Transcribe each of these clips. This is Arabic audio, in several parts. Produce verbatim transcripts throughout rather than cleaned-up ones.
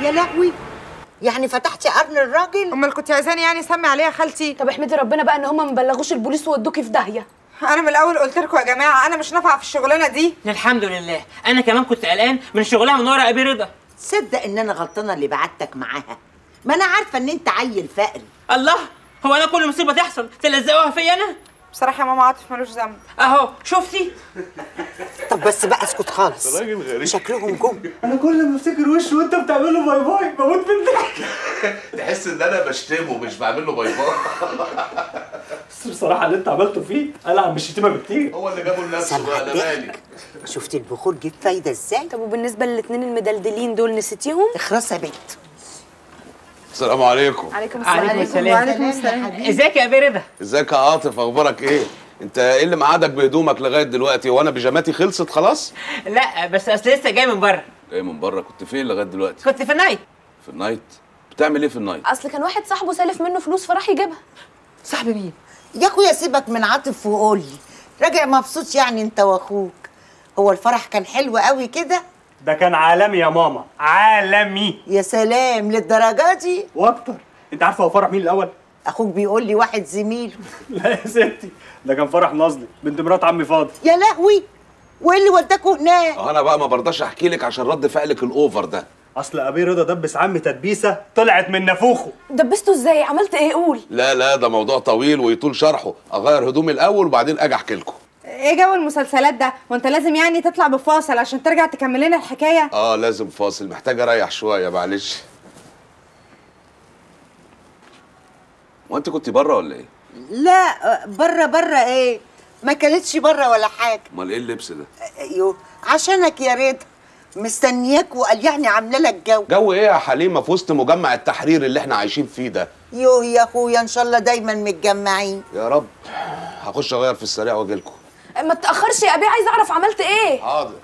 يا لهوي، يعني فتحتي قرن الراجل؟ امال كنت عايزاني يعني اسمي عليها خالتي؟ طب احمدي ربنا بقى ان هم ما بلغوش البوليس وودوكي في داهيه. انا من الاول قلت لكم يا جماعه انا مش نافعه في الشغلانه دي. الحمد لله، انا كمان كنت قلقان من شغلها من ورا ابي رضا. تصدق ان انا غلطانه اللي بعتك معاها؟ ما انا عارفه ان انت عيل فقري. الله، هو انا كل مصيبه تحصل تلزقوها فيا انا؟ بصراحه يا ماما عاطف ملوش ذنب اهو شفتي. طب بس بقى اسكت خالص، راجل غريب. شكلهم جم. انا كل ما افتكر وشه وانت بتعمل له باي باي بموت من الضحك. تحس ان انا بشتمه مش بعمل له باي باي. بس بصراحه اللي انت عملته فيه العب من الشتيمه بكتير. هو اللي جابه لنفسه بقى، انا مالي. شفتي البخور جيب فايده ازاي؟ طب وبالنسبه للاثنين المدلدلين دول نسيتيهم؟ اخرس يا بنت. السلام عليكم. عليكم السلام. عليكم السلام. وعليكم السلام. ازيك يا ابي رضا؟ ازيك يا عاطف، اخبارك ايه؟ انت ايه اللي معادك بهدومك لغايه دلوقتي؟ وانا بيجاماتي خلصت خلاص؟ لا بس اصل لسه جاي من بره. جاي من بره؟ كنت فين لغايه دلوقتي؟ كنت في النايت. في النايت؟ بتعمل ايه في النايت؟ اصل كان واحد صاحبه سالف منه فلوس فراح يجيبها. صاحبي مين؟ يا اخويا سيبك من عاطف وقول لي، راجع مبسوط يعني انت واخوك؟ هو الفرح كان حلو قوي كده؟ ده كان عالمي يا ماما، عالمي. يا سلام، للدرجه دي؟ واكتر. انت عارفه هو فرح مين الاول؟ اخوك بيقول لي واحد زميله. لا يا ستي، ده كان فرح نظلي بنت مرات عمي فاضل. يا لهوي، وايه اللي وداكوا هناك؟ انا بقى ما برضاش احكي لك عشان رد فعلك الاوفر ده. اصل ابي رضا دبس عمي تدبيسه طلعت من نافوخه. دبسته ازاي؟ عملت ايه؟ قول. لا لا، ده موضوع طويل ويطول شرحه. اغير هدومي الاول وبعدين اجي احكي لكم. ايه جو المسلسلات ده؟ وانت لازم يعني تطلع بفاصل عشان ترجع تكمل لنا الحكايه؟ اه لازم فاصل، محتاج اريح شويه معلش. وانت كنت بره ولا ايه؟ لا بره بره ايه؟ ما كانتش بره ولا حاجه. امال ايه اللبس ده؟ ايوه عشانك يا رضا، مستنياك وقال يعني عامله لك جو. جو ايه يا حليمه في وسط مجمع التحرير اللي احنا عايشين فيه ده؟ يوه يا اخويا، ان شاء الله دايما متجمعين يا رب. هخش اغير في السريع واجي لكم. ما تاخرش يا ابي، عايز اعرف عملت ايه. حاضر.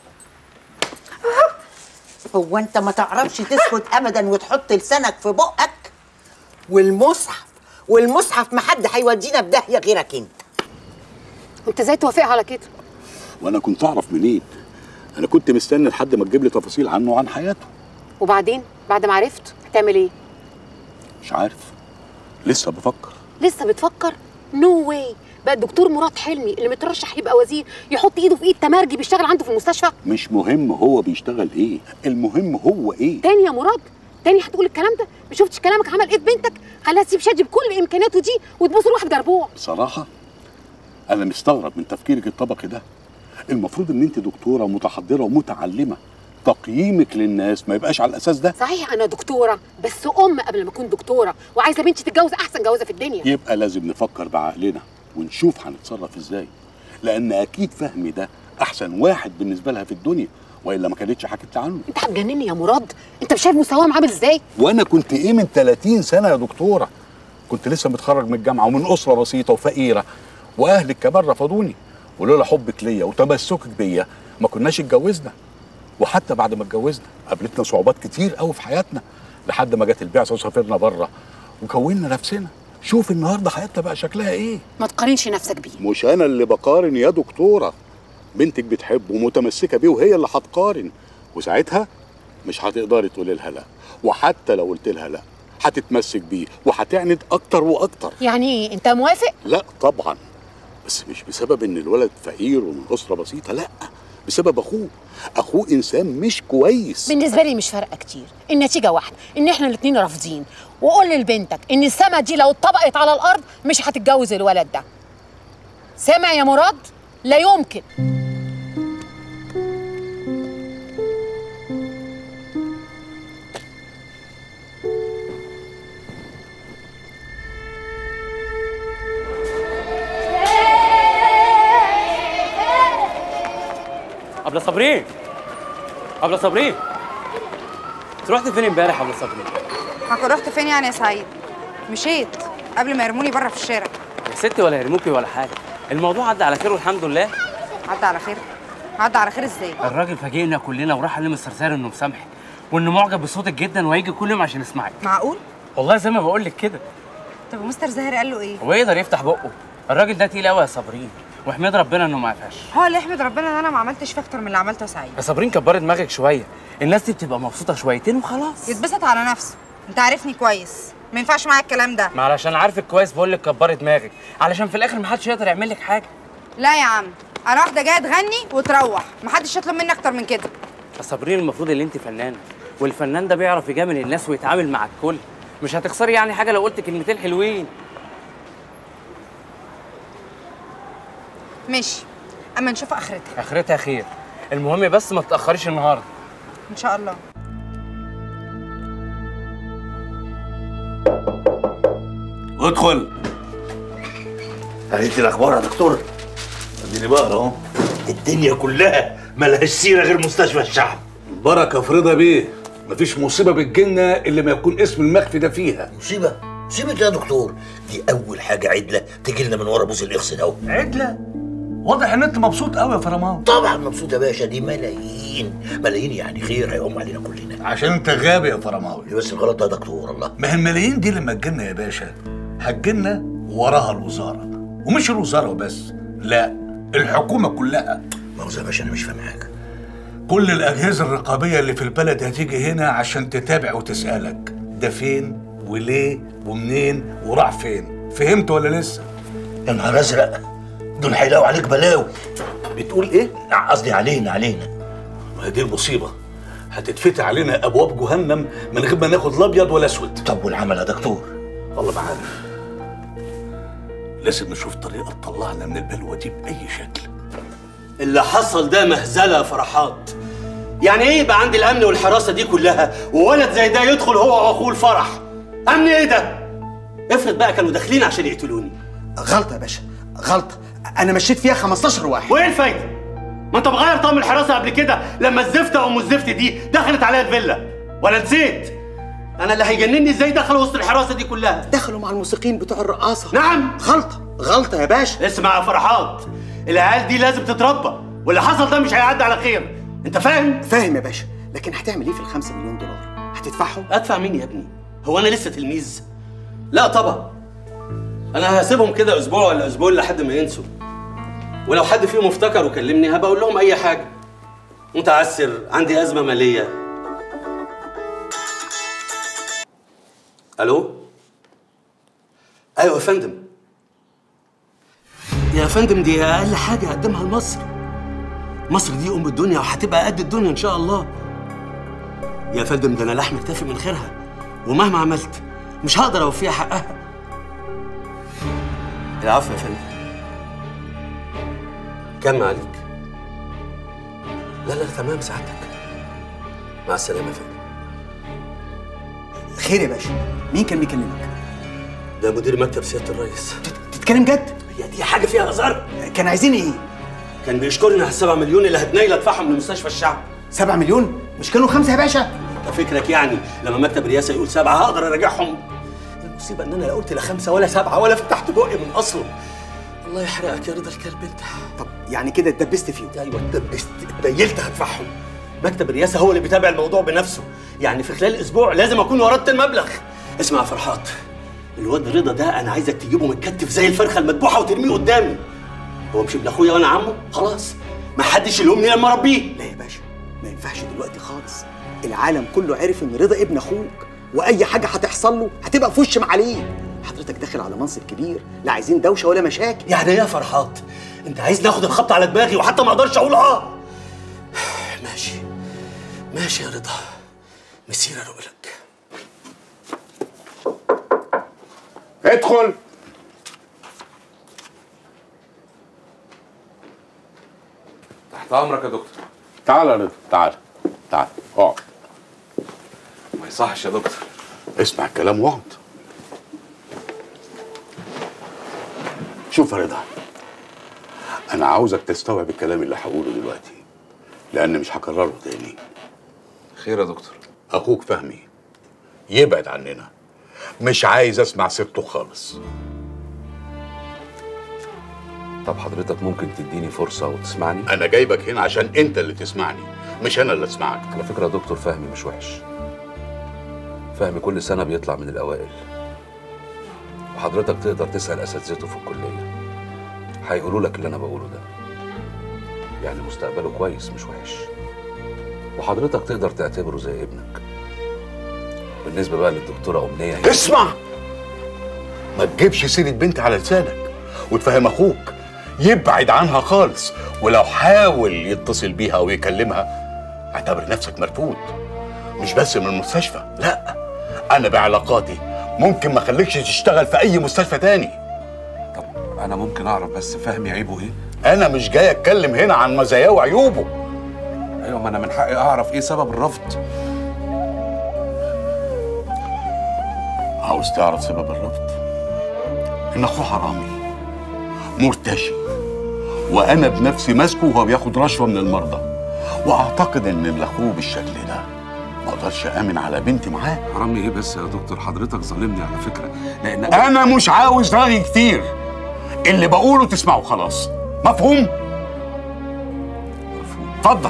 هو انت ما تعرفش تسكت ابدا وتحط لسانك في بقك؟ والمصحف والمصحف ما حد هيودينا في داهيه غيرك انت. انت ازاي توافق على كده؟ وانا كنت اعرف منين؟ انا كنت مستني لحد ما تجيب لي تفاصيل عنه وعن حياته. وبعدين بعد ما عرفت هتعمل ايه؟ مش عارف، لسه بفكر. لسه بتفكر؟ نو واي. بقى الدكتور مراد حلمي اللي مترشح يبقى وزير يحط ايده في ايد تمرجي بيشتغل عنده في المستشفى؟ مش مهم هو بيشتغل ايه، المهم هو ايه. تاني يا مراد؟ تاني هتقول الكلام ده؟ ما شفتش كلامك عمل ايه في بنتك؟ خليها تسيب شادي بكل امكانياته دي وتبص لواحد جربوع. بصراحه انا مستغرب من تفكيرك الطبقي ده. المفروض ان انت دكتوره متحضره ومتعلمه، تقييمك للناس ما يبقاش على الاساس ده. صحيح انا دكتوره، بس ام قبل ما اكون دكتوره، وعايزه بنتي تتجوز احسن جوازه في الدنيا. يبقى لازم نفكر بعقلنا ونشوف هنتصرف ازاي، لان اكيد فهمي ده احسن واحد بالنسبه لها في الدنيا، والا ما كانتش حكت عنه. انت هتجنني يا مراد، انت مش شايف مستواهم عامل ازاي؟ وانا كنت ايه من ثلاثين سنه يا دكتوره؟ كنت لسه متخرج من الجامعه ومن اسره بسيطه وفقيره، واهلك كمان رفضوني، ولولا حبك ليا وتمسكك بيا ما كناش اتجوزنا. وحتى بعد ما اتجوزنا قابلتنا صعوبات كتير قوي في حياتنا، لحد ما جت البعثه وسافرنا بره وكوننا نفسنا. شوف النهارده حياتنا بقى شكلها ايه. ما تقارنش نفسك بيه. مش انا اللي بقارن يا دكتوره، بنتك بتحبه ومتمسكه بيه وهي اللي هتقارن، وساعتها مش هتقدري تقولي لها لا، وحتى لو قلت لها لا هتتمسك بيه وهتعند اكتر واكتر. يعني ايه؟ انت موافق؟ لا طبعا، بس مش بسبب ان الولد فقير ومن اسره بسيطه، لا، بسبب اخوه. اخوه انسان مش كويس. بالنسبه لي مش فارقه كتير، النتيجه واحده، ان احنا الاثنين رافضين. وقول لبنتك ان السما دي لو اتطبقت على الارض مش هتتجوز الولد ده. سامع يا مراد؟ لا يمكن. أبلة صابرين، أبلة صابرين، أنت رحت فين امبارح يا أبلة صابرين؟ هكون رحت فين يعني يا سعيد؟ مشيت قبل ما يرموني بره في الشارع. يا ستي ولا يرموكي ولا حاجة، الموضوع عدى على خير والحمد لله. عدى على خير؟ عدى على خير ازاي؟ الراجل فاجئنا كلنا وراح قال لمستر ساري إنه مسامحك وإنه معجب بصوتك جدا وهيجي كل يوم عشان يسمعك. معقول؟ والله زي ما بقول لك كده. طب ومستر زاهر قال له ايه؟ هو يقدر يفتح بقه؟ الراجل ده تقيل قوي يا صابرين، واحمد ربنا انه ما عفاش. هو اللي يحمد ربنا ان انا ما عملتش فيه اكتر من اللي عملته سعيد. يا صابرين كبري دماغك شويه، الناس دي بتبقى مبسوطه شويتين وخلاص. يتبسط على نفسه، انت عارفني كويس، ما ينفعش معايا الكلام ده. ما علشان عارفك كويس بقول لك كبري دماغك، علشان في الاخر ما حدش يقدر يعمل لك حاجه. لا يا عم، انا واحده جايه تغني وتروح، ما حدش يطلب مني اكتر من كده. يا صابرين المفروض ان انت فنانه، والفنان ده بيعرف يجامل الناس ويتعامل مع الكل، مش هتخسري يعني حاجه لو قلت كلمتين حلوين. ماشي، اما نشوف اخرتها. اخرتها خير، المهم بس ما تتاخريش النهارده. ان شاء الله. ادخل. قريت الاخبار يا دكتور؟ اديني بقرا اهو. الدنيا كلها ملهاش سيره غير مستشفى الشعب. بركه في رضا بيه، مفيش مصيبه بتجيلنا الا ما يكون اسم المخفي ده فيها. مصيبه؟ مصيبه يا دكتور؟ دي اول حاجه عدله تجي لنا من ورا بوز الاخس ده. عدله؟ واضح ان انت مبسوط قوي يا فرمان. طبعا مبسوط يا باشا، دي ملايين ملايين، يعني خير هيقوم علينا كلنا. عشان انت غبي يا فرماوي. ليه بس الغلط ده يا دكتور؟ الله، ما هي الملايين دي لما تجيلنا يا باشا هتجيلنا وراها الوزاره، ومش الوزاره وبس، لا الحكومه كلها. مؤاخذة يا باشا انا مش فاهم حاجه. كل الاجهزه الرقابيه اللي في البلد هتيجي هنا عشان تتابع وتسالك ده فين وليه ومنين وراح فين. فهمت ولا لسه؟ يا نهار ازرق، دول هيلاقوا عليك بلاوي. بتقول ايه؟ قصدي علينا علينا. ما هي دي المصيبه، هتتفتح علينا ابواب جهنم من غير ما ناخد لا ابيض ولا اسود. طب والعمل يا دكتور؟ والله ما عارف، لازم نشوف طريقه تطلعنا من البلوه دي باي شكل. اللي حصل ده مهزله يا فرحات. يعني ايه يبقى عندي الامن والحراسه دي كلها وولد زي ده يدخل هو واخوه الفرح؟ امن ايه ده؟ افرض بقى كانوا داخلين عشان يقتلوني. غلطه يا باشا، غلطه، انا مشيت فيها خمستاشر واحد. وايه الفايده؟ ما انت مغير طقم الحراسه قبل كده لما الزفته ام الزفت دي دخلت عليا الفيلا، ولا نسيت؟ انا اللي هيجنني ازاي دخلوا وسط الحراسه دي كلها؟ دخلوا مع الموسيقيين بتوع الرقاصه. نعم، غلطه غلطه يا باشا. اسمع يا فرحات، العيال دي لازم تتربى، واللي حصل ده مش هيعدي على خير. انت فاهم؟ فاهم يا باشا، لكن هتعمل ايه في الخمسة مليون دولار؟ هتدفعهم؟ ادفع مين يا ابني؟ هو انا لسه تلميذ؟ لا طبعا، انا هسيبهم كده اسبوع ولا اسبوعين لحد ما ينسوا، ولو حد فيهم افتكر وكلمني هبقى اقول لهم اي حاجه. متعسر، عندي ازمه ماليه. الو؟ ايوه يا فندم. يا فندم دي اقل حاجه اقدمها لمصر. مصر دي ام الدنيا وهتبقى قد الدنيا ان شاء الله. يا فندم ده انا لحم اكتفي من خيرها، ومهما عملت مش هقدر اوفيها حقها. العفو يا فندم. كم عليك؟ لا لا تمام سعادتك. مع السلامه يا فندم. خير يا باشا، مين كان بيكلمك؟ ده مدير مكتب سياده الرئيس. تتكلم جد؟ هي دي حاجه فيها هزار؟ كان عايزين ايه؟ كان بيشكرني على السبعة مليون اللي هتنيل ادفعهم لمستشفى الشعب. سبعة مليون؟ مش كانوا خمسة يا باشا؟ انت فكرك يعني لما مكتب الرئاسه يقول سبعه هقدر اراجعهم؟ المصيبه ان انا لا قلت لا خمسه ولا سبعه ولا فتحت بقي من اصله. الله يحرقك يا رضا الكلب انت. طب يعني كده اتدبست فيهم؟ ايوه اتدبست، اتنيلت هدفعهم. مكتب الرئاسه هو اللي بيتابع الموضوع بنفسه، يعني في خلال اسبوع لازم اكون وردت المبلغ. اسمع يا فرحات، الواد رضا ده انا عايزك تجيبه متكتف زي الفرخه المذبوحه وترميه قدامي. هو مش ابن اخويا وانا عمه؟ خلاص ما حدش يلومني لما اربيه. لا يا باشا، ما ينفعش دلوقتي خالص. العالم كله عرف ان رضا ابن اخوك، واي حاجه هتحصل له هتبقى في وش معاليه. حضرتك داخل على منصب كبير، لا عايزين دوشه ولا مشاكل. يعني ايه يا فرحات؟ انت عايز ناخد الخبط على دماغي وحتى ما اقدرش اقول اه؟ ماشي ماشي يا رضا، مسير اروق لك. ادخل. تحت امرك يا دكتور. تعال يا رضا، تعال تعال اقعد. ما يصحش يا دكتور. اسمع الكلام واقعد. شوف يا رضا، انا عاوزك تستوعب الكلام اللي هقوله دلوقتي، لان مش هكرره تاني. خير يا دكتور؟ اخوك فهمي يبعد عننا، مش عايز اسمع سيرته خالص. طب حضرتك ممكن تديني فرصة وتسمعني؟ انا جايبك هنا عشان انت اللي تسمعني، مش انا اللي اسمعك. على فكرة يا دكتور، فهمي مش وحش. فهمي كل سنة بيطلع من الأوائل، وحضرتك تقدر تسأل أساتذته في الكلية. هيقولوا لك اللي انا بقوله ده. يعني مستقبله كويس مش وحش، وحضرتك تقدر تعتبره زي ابنك. بالنسبه بقى للدكتوره امنيه هي اسمع، ما تجيبش سيره بنتي على لسانك، وتفهم اخوك يبعد عنها خالص، ولو حاول يتصل بيها او يكلمها اعتبر نفسك مرفوض، مش بس من المستشفى، لا انا بعلاقاتي ممكن ما اخليكش تشتغل في اي مستشفى تاني. طب انا ممكن اعرف بس فهمي عيبه ايه؟ انا مش جاي اتكلم هنا عن مزاياه وعيوبه. ايوه، ما انا من حقي اعرف ايه سبب الرفض. عاوز تعرف سبب الرفض؟ ان اخوه حرامي مرتشي، وانا بنفسي ماسكه وهو بياخد رشوه من المرضى، واعتقد ان اللي اخوه بالشكل ده ما اقدرش امن على بنتي معاه. حرامي ايه بس يا دكتور؟ حضرتك ظالمني على فكره، لان انا مش عاوز رغي كتير، اللي بقوله تسمعه خلاص. مفهوم؟ مفهوم. اتفضل.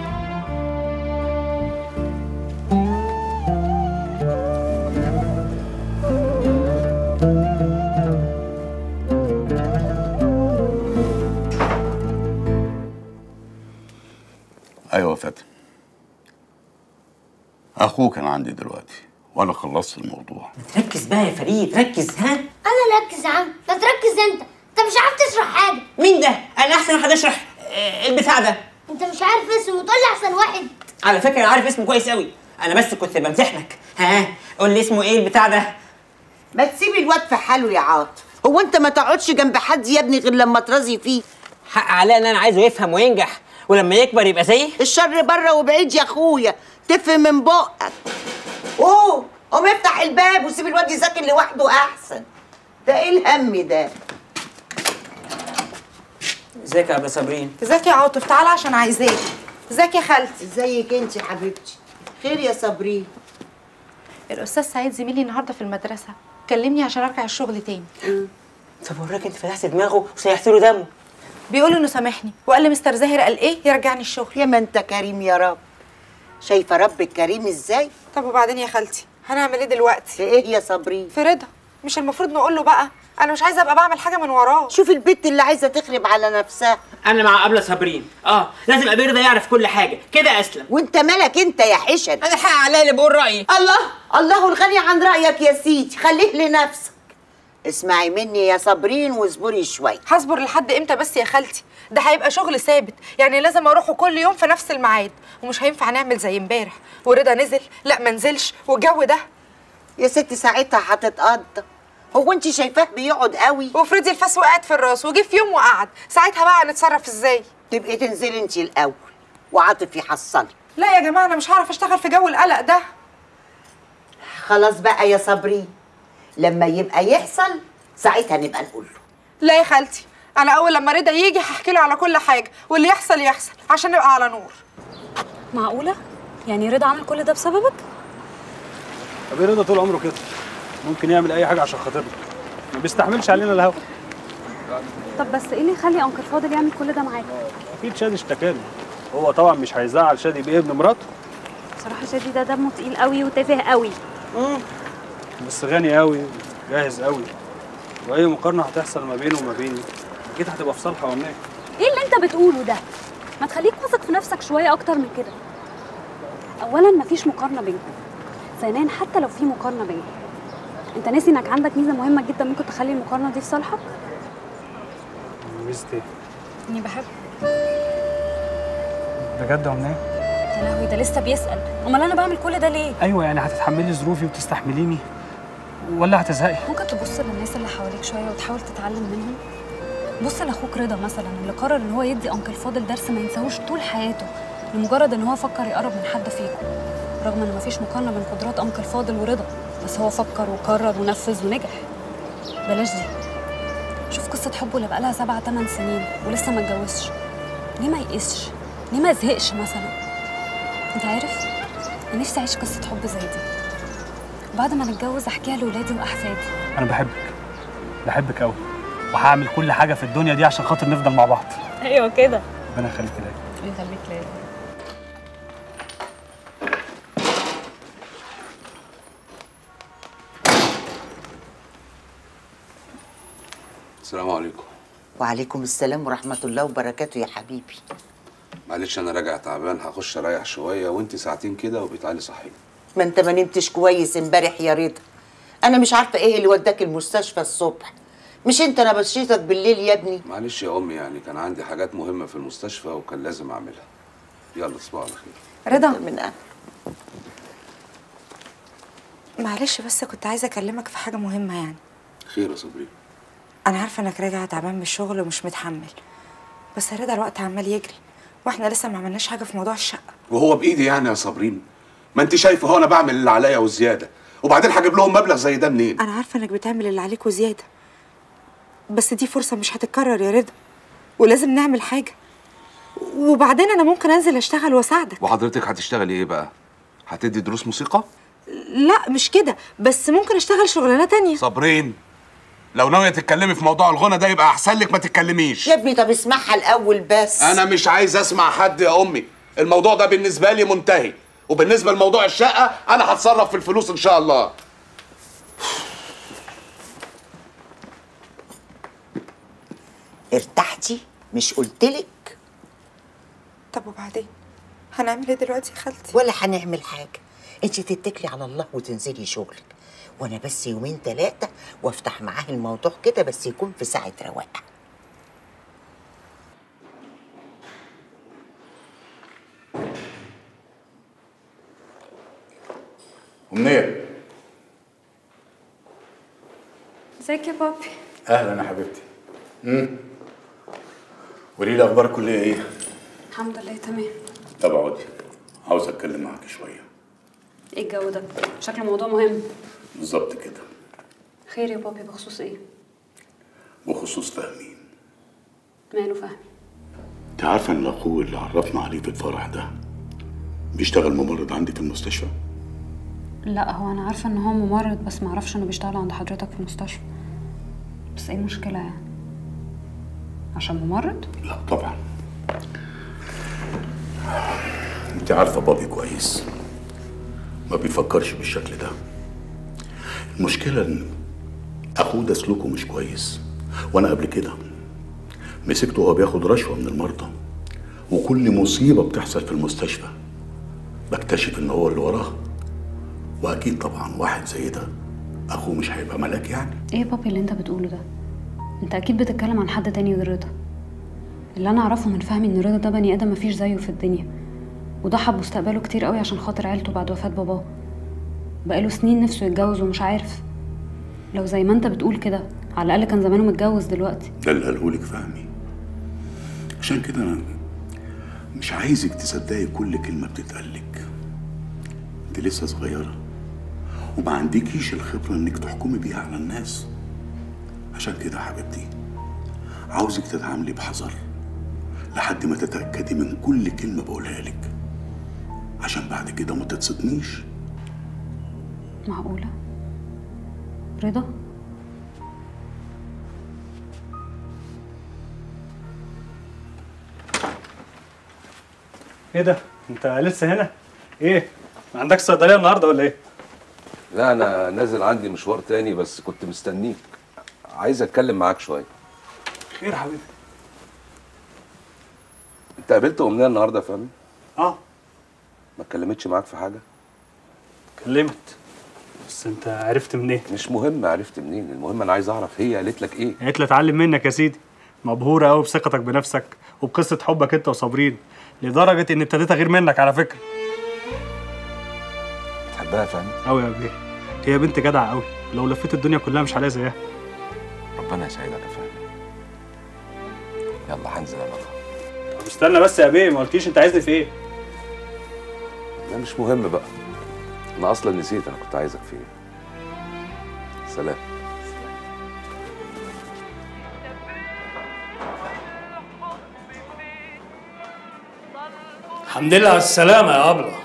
ايوه فاتن، اخوه كان عندي دلوقتي وانا خلصت الموضوع. ركز بقى يا فريد، ركز. ها انا اللي اركز يا عم، لا تركز انت انت مش عارف تشرح حاجه. مين ده؟ انا احسن واحد اشرح آه، البتاع ده. انت مش عارف اسمه وتقول لي احسن واحد؟ على فكره انا عارف اسمه كويس قوي، انا بس كنت بمسحلك. ها قول لي اسمه ايه البتاع ده؟ ما تسيب الواد في حاله يا عاطف، هو انت ما تقعدش جنب حد يا ابني غير لما ترازي فيه. حق عليا ان انا عايزه يفهم وينجح، ولما يكبر يبقى زيي. الشر بره وبعيد يا اخويا، تفهم من بقك. اوه قوم افتح الباب وسيب الواد يذاكر لوحده احسن. ده ايه الهم ده؟ ازيك يا ابله صابرين؟ ازيك يا عاطف؟ تعالى عشان عايزاك. ازيك يا خالتي؟ ازيك انت يا حبيبتي؟ خير يا صابرين. الاستاذ سعيد زميلي النهارده في المدرسه كلمني عشان ارجع الشغل تاني. طب وراك انت فتحت دماغه وسيحت له دمه. بيقول انه سامحني، وقال لي مستر زاهر قال ايه يرجعني الشغل. يا ما انت كريم يا رب. شايفه ربك كريم ازاي؟ طب وبعدين يا خالتي هنعمل ايه دلوقتي؟ في ايه يا صابرين؟ في رضا. مش المفروض نقول له بقى؟ انا مش عايزه ابقى بعمل حاجه من وراه. شوف البت اللي عايزه تخرب على نفسها. انا مع ابله صابرين. اه لازم ابي رضا يعرف كل حاجه كده اسلم. وانت مالك انت يا حشن؟ انا الحق عليا اللي بقول رايي. الله الله الغني عن رايك يا سيدي، خليه لنفسك. اسمعي مني يا صابرين واصبري شويه. هصبر لحد امتى بس يا خالتي؟ ده هيبقى شغل ثابت، يعني لازم اروحه كل يوم في نفس الميعاد، ومش هينفع نعمل زي امبارح ورضا نزل لا ما نزلش والجو ده. يا ستي ساعتها هتتقضى. هو انت شايفاه بيقعد قوي؟ وفريدي الفاس وقعت في الراس وجه في يوم وقعد، ساعتها بقى هنتصرف ازاي؟ تبقي تنزلي انت الاول وعاطف يحصلك. لا يا جماعه انا مش هعرف اشتغل في جو القلق ده. خلاص بقى يا صابرين، لما يبقى يحصل ساعتها نبقى نقول له. لا يا خالتي، انا اول لما رضا يجي هحكي له على كل حاجه، واللي يحصل يحصل عشان نبقى على نور. معقوله؟ يعني رضا عمل كل ده بسببك؟ طب ايه رضا طول عمره كده، ممكن يعمل اي حاجه عشان خاطرنا، ما بيستحملش علينا الهوا. طب بس ايه اللي يخلي انكل فاضل يعمل كل ده معاك؟ اكيد شادي اشتكاني، هو طبعا مش هيزعل شادي بيه ابن مراته. بصراحه شادي ده دمه تقيل قوي وتافه قوي. امم بس غني قوي جاهز قوي، واي مقارنه هتحصل ما بينه وما بيني اكيد هتبقى في صالحه وامنيه. ايه اللي انت بتقوله ده؟ ما تخليك واثق في نفسك شويه اكتر من كده. اولا مفيش مقارنه بينكم، ثانيا حتى لو في مقارنه بينكم انت ناسي انك عندك ميزه مهمه جدا ممكن تخلي المقارنه دي في صالحك. ميزة ايه؟ اني بحبك. بجد يا امنيه؟ يا لهوي ده لسه بيسال، امال انا بعمل كل ده ليه؟ ايوه يعني هتتحملي ظروفي وتستحمليني ولا هتزهقي؟ ممكن تبص للناس اللي حواليك شويه وتحاول تتعلم منهم. بص لاخوك رضا مثلا اللي قرر ان هو يدي انكل فاضل درس ما ينساهوش طول حياته لمجرد ان هو فكر يقرب من حد فيكم، رغم ان مفيش مقارنه بين قدرات انكل فاضل ورضا، بس هو فكر وقرر ونفذ ونجح. بلاش دي. شوف قصه حبه اللي بقالها سبع تمن سنين ولسه ما اتجوزش، ليه ما يقسش؟ ليه ما يزهقش مثلا؟ انت عارف انا نفسي اعيش قصه حب زي دي، وبعد ما نتجوز احكيها لاولادي واحفادي. انا بحبك بحبك قوي، وهعمل كل حاجه في الدنيا دي عشان خاطر نفضل مع بعض. ايوه كده. ربنا يخليك ليا. يخليك ليا. السلام عليكم. وعليكم السلام ورحمه الله وبركاته يا حبيبي. معلش انا راجع تعبان، هخش اريح شويه وانت ساعتين كده وبيتعالي صحيني. ما انت ما نمتش كويس امبارح يا رضا. انا مش عارفه ايه اللي وداك المستشفى الصبح. مش انت انا بشيتك بالليل يا ابني؟ معلش يا امي، يعني كان عندي حاجات مهمه في المستشفى وكان لازم اعملها. يلا تصبحوا على خير. رضا من أهل. معلش بس كنت عايزه اكلمك في حاجه مهمه يعني. خير يا صبري؟ انا عارفه انك راجع تعبان من الشغل ومش متحمل، بس يا رضا الوقت عمال يجري واحنا لسه ما عملناش حاجه في موضوع الشقه. وهو بايدي يعني يا صابرين؟ ما انت شايفه هو انا بعمل اللي عليا وزياده، وبعدين هجيب لهم مبلغ زي ده منين؟ انا عارفه انك بتعمل اللي عليك وزياده، بس دي فرصه مش هتتكرر يا رضا، ولازم نعمل حاجه. وبعدين انا ممكن انزل اشتغل واساعدك. وحضرتك هتشتغلي ايه بقى؟ هتدي دروس موسيقى؟ لا مش كده، بس ممكن اشتغل شغلانه تانية. صابرين، لو ناويه تتكلمي في موضوع الغنى ده يبقى احسن لك ما تتكلميش. يا ابني طب اسمعها الاول بس. انا مش عايز اسمع حد يا امي، الموضوع ده بالنسبه لي منتهي، وبالنسبه لموضوع الشقه انا هتصرف في الفلوس ان شاء الله. ارتحتي؟ مش قلتلك؟ طب وبعدين هنعمل ايه دلوقتي يا خالتي؟ ولا هنعمل حاجه، انت تتكلي على الله وتنزلي شغلك، وانا بس يومين ثلاثه وافتح معاه الموضوع كده، بس يكون في ساعه رواقه. أمنية، ازيك يا بابي؟ أهلا يا حبيبتي. امم قولي لي أخبار الكلية إيه؟ الحمد لله تمام. طب اقعدي، عاوز أتكلم معاكي شوية. ايه الجو ده؟ شكله موضوع مهم. بالظبط كده. خير يا بابي، بخصوص ايه؟ بخصوص فهمي. ماله فهمي؟ أنت عارفة إن أخوه اللي عرفنا عليه في الفرح ده بيشتغل ممرض عندي في المستشفى؟ لا هو انا عارفه ان هو ممرض، بس ما اعرفش انه بيشتغل عند حضرتك في المستشفى. بس ايه المشكله يعني؟ عشان ممرض؟ لا طبعا. انت عارفه بابي كويس، ما بيفكرش بالشكل ده. المشكله ان اخوه ده سلوكه مش كويس، وانا قبل كده مسكته وهو بياخد رشوه من المرضى، وكل مصيبه بتحصل في المستشفى بكتشف ان هو اللي وراها. واكيد طبعا واحد زي ده اخوه مش هيبقى ملاك يعني. ايه يا بابي اللي انت بتقوله ده؟ انت اكيد بتتكلم عن حد تاني غير رضا. اللي انا اعرفه من فهمي ان رضا ده بني ادم مفيش زيه في الدنيا، وضحى بمستقبله كتير قوي عشان خاطر عيلته بعد وفاه باباه. بقاله سنين نفسه يتجوز ومش عارف. لو زي ما انت بتقول كده على الاقل كان زمانه متجوز دلوقتي. ده اللي قالهولك فهمي. عشان كده انا مش عايزك تصدقي كل كلمه بتتقالك. انت لسه صغيره وما عندكيش الخبره انك تحكمي بيها على الناس. عشان كده يا حبيبتي عاوزك تتعاملي بحذر لحد ما تتاكدي من كل كلمه بقولها لك، عشان بعد كده ما تتصدميش. معقوله؟ رضا؟ ايه ده؟ انت لسه هنا؟ ايه؟ ما عندكش صيدليه النهارده ولا ايه؟ لا انا نازل عندي مشوار تاني، بس كنت مستنيك، عايز اتكلم معاك شويه. خير يا حبيبي؟ انت قابلت امنيه النهارده يا فهمي؟ اه. ما اتكلمتش معاك في حاجه؟ اتكلمت، بس انت عرفت منين؟ مش مهم عرفت منين، المهم انا عايز اعرف هي قالت لك ايه؟ قالت لي اتعلم منك يا سيدي، مبهوره قوي بثقتك بنفسك وبقصه حبك انت وصابرين، لدرجه ان ابتديت اغير منك على فكره. بتحبها يا فهمي؟ قوي يا بيه، هي بنت جدعه قوي، لو لفيت الدنيا كلها مش هلاقي زيها. ربنا يسعدك يا فهمي. يلا هنزل انا بقى. طب استنى بس يا بيه، ما قلتيش انت عايزني في ايه؟ لا مش مهم بقى، انا اصلا نسيت انا كنت عايزك في ايه. سلام. الحمد لله على السلامة يا أبلة.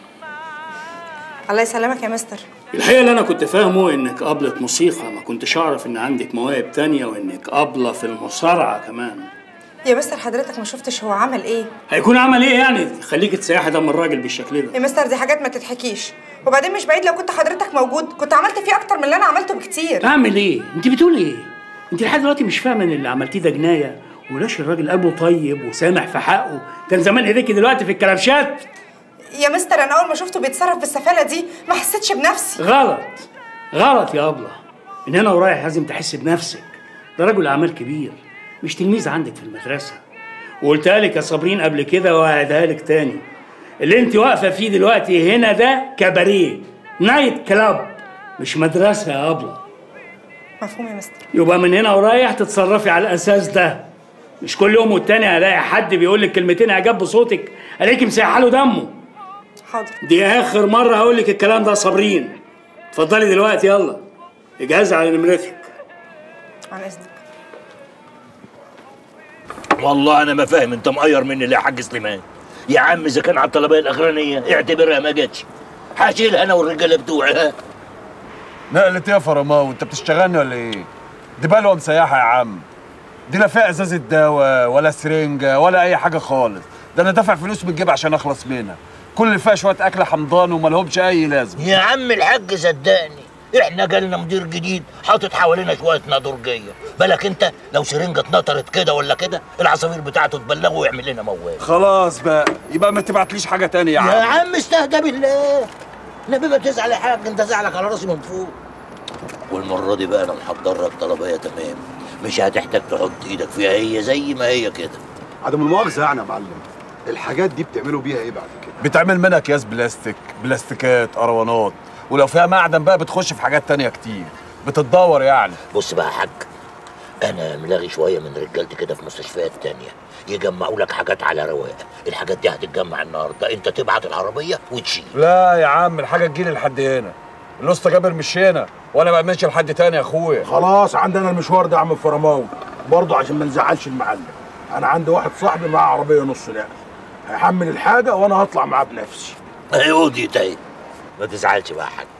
الله يسلمك يا مستر. الحقيقة اللي أنا كنت فاهمه إنك أبلة موسيقى، ما كنتش أعرف إن عندك مواهب تانية وإنك أبلة في المصارعة كمان. يا مستر حضرتك ما شفتش هو عمل ايه؟ هيكون عمل إيه يعني؟ خليك تسيحي دم الراجل بالشكل ده. يا مستر دي حاجات ما تتحكيش، وبعدين مش بعيد لو كنت حضرتك موجود كنت عملت فيه أكتر من اللي أنا عملته بكتير. أعمل إيه؟ أنت بتقولي إيه؟ انت لحد دلوقتي مش فاهمه ان اللي عملتيه ده جنايه، ولاش الراجل قلبه طيب وسامح في حقه، كان زمان ايديكي دلوقتي في الكلبشات. يا مستر انا اول ما شفته بيتصرف بالسفاله دي ما حسيتش بنفسي. غلط غلط يا ابله، من هنا ورايح لازم تحس بنفسك، ده رجل اعمال كبير مش تلميذ عندك في المدرسه. وقلتها لك يا صابرين قبل كده وهعيدها لك تاني، اللي انت واقفه فيه دلوقتي هنا ده كباريه، نايت كلاب، مش مدرسه يا ابله. مفهوم يا مستر. يبقى من هنا ورايح تتصرفي على الاساس ده، مش كل يوم والتاني هلاقي حد بيقول لك كلمتين اعجاب بصوتك الاقيكي مسيحه له دمه. حاضر. دي اخر مره هقول لك الكلام ده يا صابرين. اتفضلي دلوقتي يلا اجهزي على نمرتك. على اذنك. والله انا ما فاهم انت مقير مني ليه يا حاج سليمان؟ يا عم اذا كان على الطلبيه الاخرانيه اعتبرها ما جاتش، هشيلها انا والرجاله بتوعي. ها نقلة ايه يا فرماوي؟ انت بتشتغلني ولا ايه؟ دي بلوه مسيحه يا عم، دي لا فيها ازازه دواء ولا سرنجه ولا اي حاجه خالص، ده انا دافع فلوس من الجيب عشان اخلص منها، كل اللي فيها شويه اكل حمضان ومالهمش اي لازمه. يا عم الحاج صدقني احنا جالنا مدير جديد حاطط حوالينا شويه نادرجيه، بالك انت لو سرنجه اتنطرت كده ولا كده العصافير بتاعته تبلغه ويعمل لنا موال. خلاص بقى يبقى ما تبعتليش حاجه تانية يا عم. يا عم استهدى بالله، نبي ما تزعل يا حاج، انت زعلك على راسي من فوق. والمره دي بقى انا محضر لك طلبيه تمام، مش هتحتاج تحط ايدك فيها، هي زي ما هي كده. عدم المؤاخذه يعني يا معلم، الحاجات دي بتعملوا بيها ايه بعد كده؟ بتعمل منها اكياس بلاستيك، بلاستيكات، قروانات، ولو فيها معدن بقى بتخش في حاجات تانية كتير، بتتدور يعني. بص بقى يا حاج، انا ملاغي شويه من رجالتي كده في مستشفيات تانية يجمعوا لك حاجات على رواق، الحاجات دي هتتجمع النهارده، انت تبعت العربيه وتشيل. لا يا عم الحاجه تجيلي لحد هنا، الاسطى جابر مش هنا وانا بقى ماشي لحد تاني يا اخويا. خلاص عندنا المشوار ده يا عم فرماوي، برضه عشان ما نزعلش المعلم، انا عندي واحد صاحبي معاه عربيه نص نقل، هيحمل الحاجه وانا هطلع معاه بنفسي. ايوه دي تاي، ما تزعلش بقى يا حاج.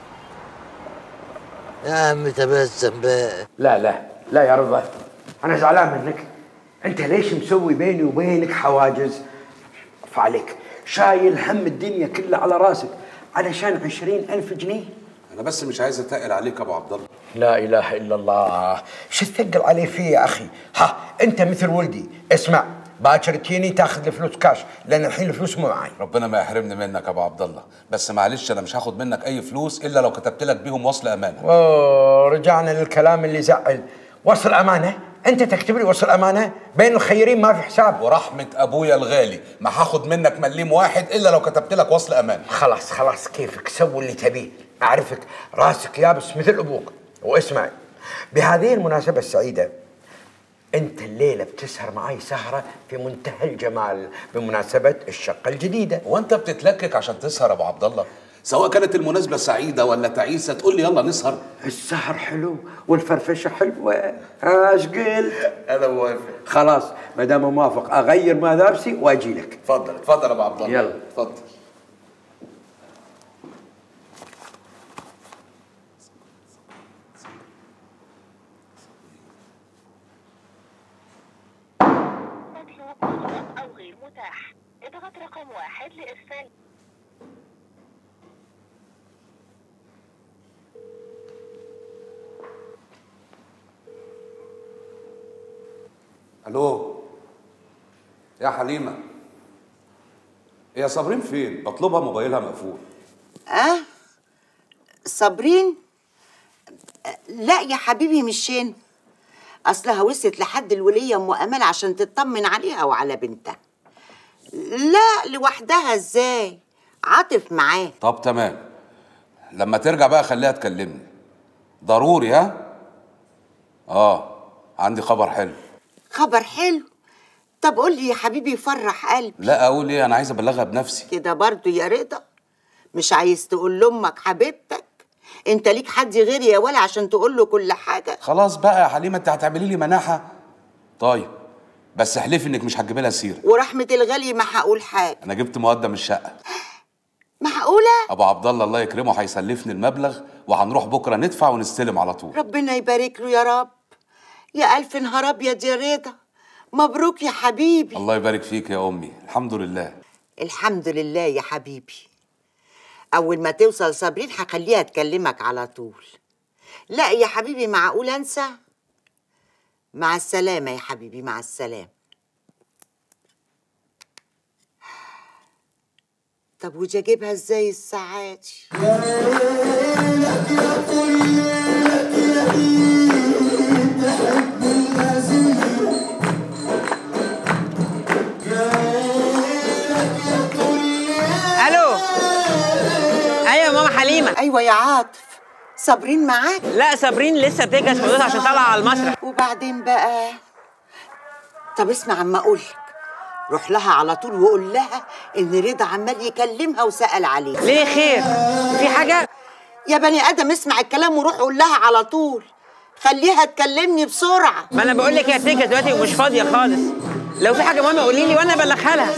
يا عم تبسم بقى. لا لا لا يا رضا، انا زعلان منك، انت ليش مسوي بيني وبينك حواجز؟ فعليك شايل هم الدنيا كلها على راسك علشان عشرين ألف جنيه. انا بس مش عايز اتقل عليك يا ابو عبد الله. لا اله الا الله، شو تثقل علي فيه يا اخي؟ ها انت مثل ولدي، اسمع باكر تجيني تاخذ الفلوس كاش، لان الحين الفلوس مو معي. ربنا ما يحرمني منك يا ابو عبد الله، بس معلش انا مش هاخد منك اي فلوس الا لو كتبت لك بيهم وصل امانه. اوه رجعنا للكلام اللي زعل، وصل امانه؟ انت تكتب لي وصل امانه؟ بين الخيرين ما في حساب. ورحمه ابويا الغالي ما هاخد منك مليم واحد الا لو كتبت لك وصل امانه. خلاص خلاص كيفك، سوي اللي تبيه، اعرفك راسك يابس مثل ابوك. واسمع، بهذه المناسبه السعيده انت الليله بتسهر معي سهره في منتهى الجمال بمناسبه الشقه الجديده. وانت بتتلكك عشان تسهر يا ابو عبد الله؟ سواء كانت المناسبه سعيده ولا تعيسه تقول لي يلا نسهر. السهر حلو والفرفشه حلوه، ايش قلت؟ انا موافق. خلاص ما دام موافق اغير ملابسي واجي لك. اتفضل اتفضل يا ابو عبد الله. يلا اتفضل. أو غير متاح، اضغط رقم واحد لإرسال. الو يا حليمه، يا صابرين فين؟ بطلبها موبايلها مقفول. اه صابرين؟ لا يا حبيبي مش هنا، اصلها وصلت لحد الوليه ام امال عشان تطمن عليها وعلى بنتها. لا لوحدها ازاي؟ عاطف معاه. طب تمام، لما ترجع بقى خليها تكلمني ضروري. ها اه عندي خبر حلو. خبر حلو؟ طب قول لي يا حبيبي يفرح قلبي. لا اقول ايه، انا عايز ابلغها بنفسي. كده برضو يا رضا؟ مش عايز تقول لامك حبيبتك؟ انت ليك حد غيري يا ولا عشان تقول له كل حاجه؟ خلاص بقى يا حليمه، انت هتعملي لي مناحه. طيب بس احلفي انك مش هتجيبي لها سيره. ورحمه الغالي ما هقول حاجه. انا جبت مقدم الشقه. معقوله؟ ابو عبد الله الله يكرمه هيسلفني المبلغ وهنروح بكره ندفع ونستلم على طول. ربنا يبارك له يا رب. يا الف نهار ابيض يا رضا، مبروك يا حبيبي. الله يبارك فيك يا امي. الحمد لله. الحمد لله يا حبيبي. اول ما توصل صابرين هخليها تكلمك على طول. لا يا حبيبي معقول انسى؟ مع السلامة يا حبيبي، مع السلامة. طب ودي اجيبها ازاي الساعة دي؟ الو. ايوه يا ماما حليمه. ايوه يا عاطف، صابرين معاك؟ لا صابرين لسه بتجهز حدودها عشان طالعه على المسرح. وبعدين بقى؟ طب اسمع عما اقولك، روح لها على طول وقول لها ان رضا عمال يكلمها وسأل عليك. ليه خير؟ في حاجه؟ يا بني ادم اسمع الكلام وروح قول لها على طول، خليها تكلمني بسرعه. ما انا بقول لك هي هتيجي دلوقتي ومش فاضيه خالص. لو في حاجه مهمه قولي لي وانا ابلغها لها.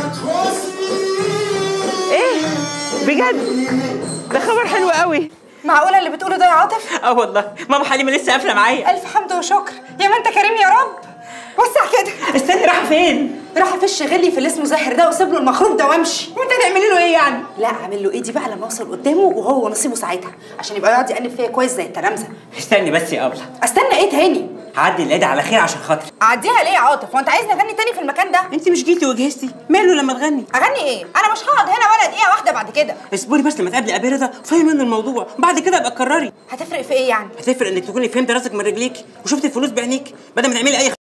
ايه بجد؟ ده خبر حلو قوي. معقوله اللي بتقوله ده يا عاطف؟ اه والله ماما حليمه لسه قافله معايا. الف حمد وشكر. يا ما انت كريم يا رب. وسع كده. استني، رايحه فين؟ راح في الشغل في اللي اسمه زاهر ده واسيب له المخروب ده وامشي. وانت تعملي له ايه يعني؟ لا اعمل له ايه دي بقى لما اوصل قدامه وهو نصيبه ساعتها، عشان يبقى يقعد يقلب فيا كويس زي التلامذه. استني بس يا ابله. استنى ايه تاني؟ عدي العيد على خير عشان خاطري. اعديها ليه يا عاطف؟ وانت عايزني اغني تاني في المكان ده؟ انت مش جيتي وجهزتي، ماله لما تغني؟ اغني ايه؟ انا مش هقعد هنا ولا دقيقه واحده بعد كده. اصبري بس لما تقابلي ابي رضا فهمي منه الموضوع، بعد كده ابقى كرري. هتفرق في ايه يعني؟ هتفرق انك تكوني فهمت راسك من رجليك وشفتي الفلوس بعينيك بدل ما تعملي اي